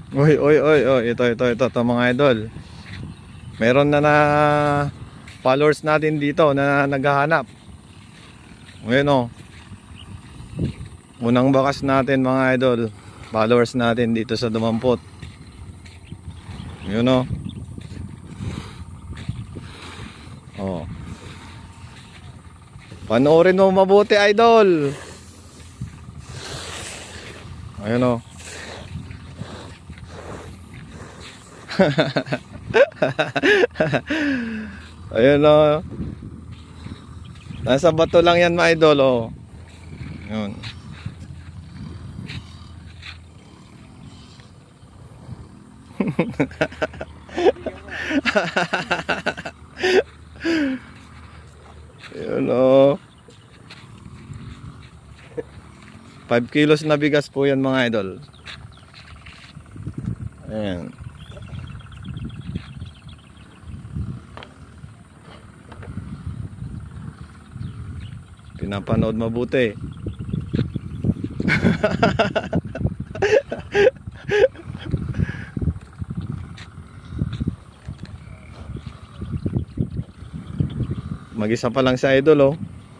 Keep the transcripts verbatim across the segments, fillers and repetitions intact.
Uy, uy, uy, uy. Ito, ito, ito, ito mga idol. Meron na na followers natin dito na naghahanap. Ngayon o. Unang bakas natin mga idol. Followers natin dito sa Dumampot. Yun o. Oh. Panoorin mo mabuti idol. Ayun o. Ayun o. Nasa bato lang yan mga idol o. Yun. Yun o. five kilos na bigas po yan mga idol. Ayan. Pinapanood mabuti. Mag-isa pa lang si idol oh.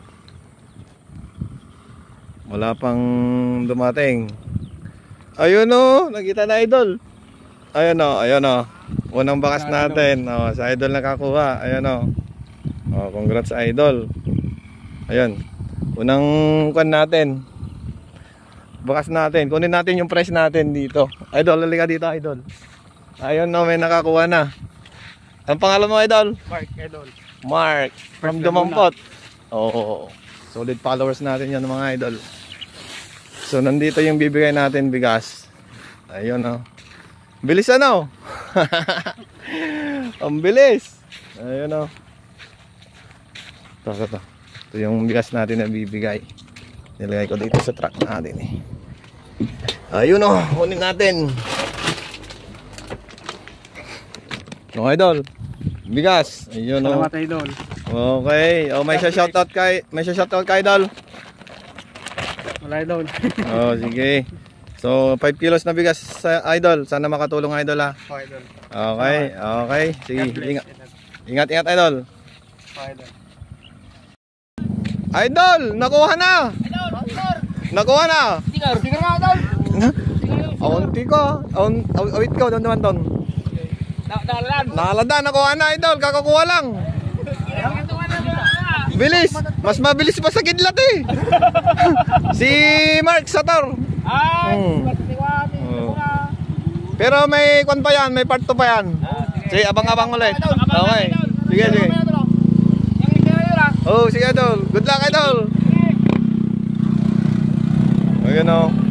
Wala pang dumating. Ayun oh, nakita na idol. Ayun oh, ayun oh. Unang bakas natin. Oh, sa idol nakakuha. Ayun oh. Oh, congrats idol. Ayun. Unang kuan natin. Bakas natin. Kunin natin yung price natin dito. Idol, halika dito idol. Ayun oh, may nakakuha na. Ang pangalan mo idol? Mark, idol. Mark from Dumampot. Oo. Solid followers natin yan mga idol. So nandito yung bibigay natin bigas. Ayun oh. Bilis ano? Ang bilis. Ayun oh. Ito, ito, ito. Ito yung bigas natin na bibigay. Nilagay ko dito sa truck natin eh. Ayun oh. Kunin natin. Mga idol. Bigas. Ayun oh. Salamat idol. Okay. Oh, may shoutout kay, may shoutout kay idol. Wala idol. Oh, sige. So, five kilos na bigas sa idol. Sana makatulong idol ha. Oh, idol. Okay, okay. Sige, ingat. Ingat, ingat idol. Oh, idol. Idol, nakuha na. Idol, sticker. Nakuha na. Sticker, sticker nga idol. Aunti ko. Awit ko, doon naman doon. Nakalan. Nakaladan, nakuha na idol. Kakakuha lang. Bilis. Mas mabilis pa sa kidlat eh. Si Mark Sator. Ay, Hmm. patiwati. Oh. Pero may kwan pa yan, may part two pa yan. Sige, abang-abang ulit. Okay. Sige, sige. Oh, sige idol. Good luck idol. Ayun oh.